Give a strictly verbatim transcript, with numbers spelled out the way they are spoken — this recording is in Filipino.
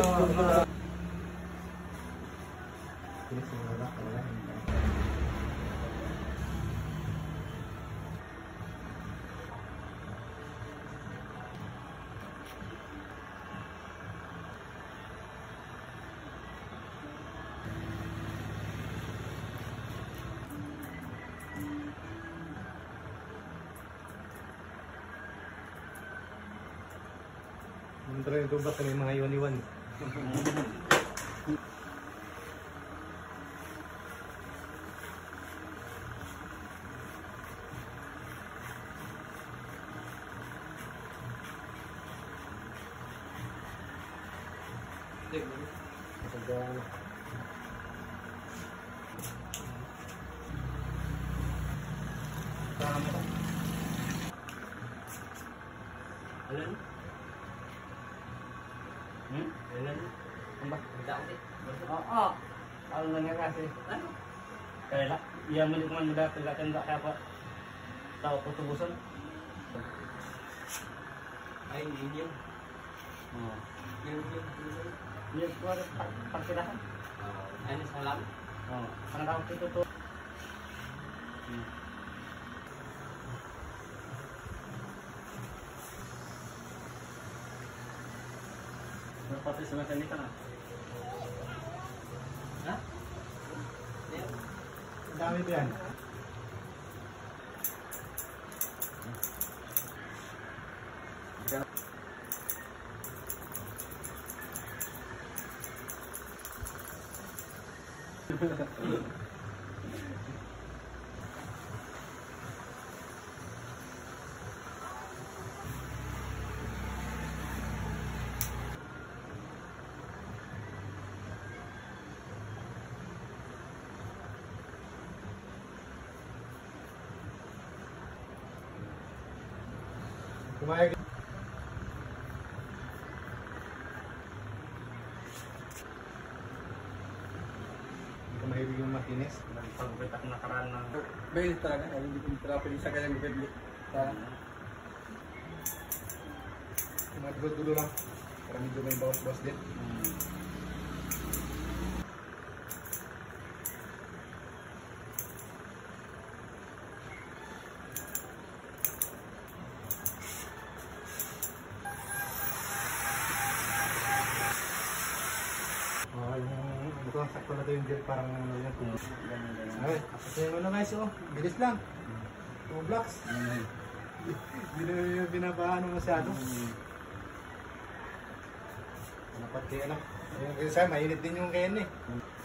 Mentro yung tubak kami mga iwan-iwan. Alam? Hmm? Alam? Ang ba? Tidak eh. Oo. Ano na nga kasi? Ano? Kaya lang. Iya mo dito man nila. Tidak kan kaya pa. Tao ko tubusan. Ay, hindi yun. Oo. Yun, yun. Yun, yun. Pagkilakan. Ano sa lang? Oo. Ang tawag ito to. Hmm. Pati sa mekanika na. Ha? Ang dami ito yan. Kumayag. Hindi ko mahilig yung makinis. Pagpit ako nakaraan ng... Bail talaga, hindi ko trapin sa kanyang gupit. Mga dulo-dulo lang. Para medyo may bawas-bawas din. Ito, sakto na ito yung gel, parang ano yan. Ay, tapos yung ano guys, oh, bilis lang. two blocks. Hindi na yung binabahan masyado. Dapat kaya lang. Yung kaya sa'yo, mainit din yung kayan eh.